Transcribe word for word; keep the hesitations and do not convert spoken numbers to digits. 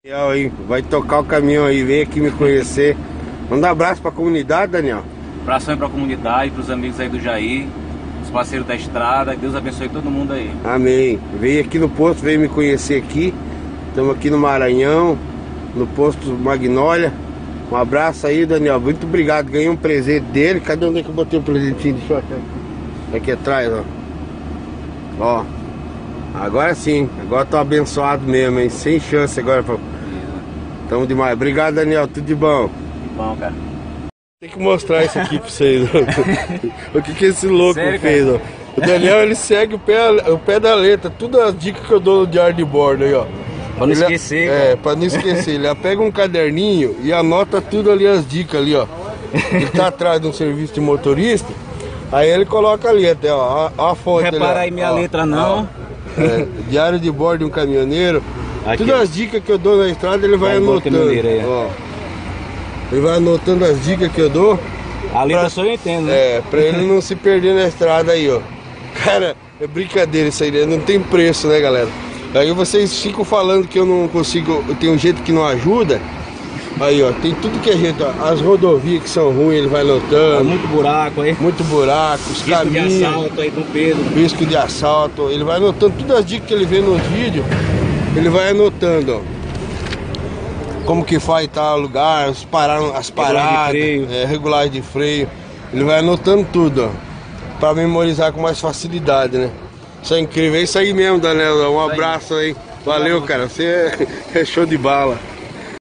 Aí, vai tocar o caminhão aí, vem aqui me conhecer. Manda um abraço pra comunidade, Daniel. Abração aí pra comunidade, pros amigos aí do Jair, os parceiros da estrada. Deus abençoe todo mundo aí. Amém. Veio aqui no posto, veio me conhecer aqui. Estamos aqui no Maranhão, no posto Magnólia. Um abraço aí, Daniel. Muito obrigado. Ganhei um presente dele. Cadê onde é que eu botei o presentinho? Deixa eu achar aqui. Aqui atrás, ó. Ó. Agora sim. Agora tô abençoado mesmo, hein? Sem chance agora. Pra... Tamo demais. Obrigado, Daniel. Tudo de bom. Que bom, cara. Tem que mostrar isso aqui pra vocês. O que que esse louco Sério, fez, ó. O Daniel, ele segue o pé, o pé da letra. Tudo as dicas que eu dou no diário de bordo aí, ó. Pra não ele, esquecer. É, cara. Pra não esquecer. Ele pega um caderninho e anota tudo ali, as dicas ali, ó. Ele tá atrás de um serviço de motorista. Aí ele coloca ali até, ó. A, a fonte. Repara ali, aí minha ó, letra não. Ó, é, diário de bordo de um caminhoneiro. Aqui. Todas as dicas que eu dou na estrada, ele vai, vai anotando. Aí, ó. Ele vai anotando as dicas que eu dou. A letra pra, só eu entendo, né? É, pra ele não se perder na estrada aí, ó. Cara, é brincadeira isso aí, né? Não tem preço, né, galera? Aí vocês ficam falando que eu não consigo, eu tenho um jeito que não ajuda. Aí, ó, tem tudo que é jeito, ó. As rodovias que são ruins, ele vai anotando. É muito buraco aí. Muito buraco, os risco caminhos. de assalto aí, Dom Pedro. Risco de assalto. Ele vai anotando todas as dicas que ele vê nos vídeos. Ele vai anotando, ó. Como que faz tal lugar, as, parar, as paradas, é, regulagem de freio. Ele vai anotando tudo, ó, pra memorizar com mais facilidade, né? Isso é incrível, é isso aí mesmo, Daniel. Um abraço aí. Valeu, cara. Você é show de bala.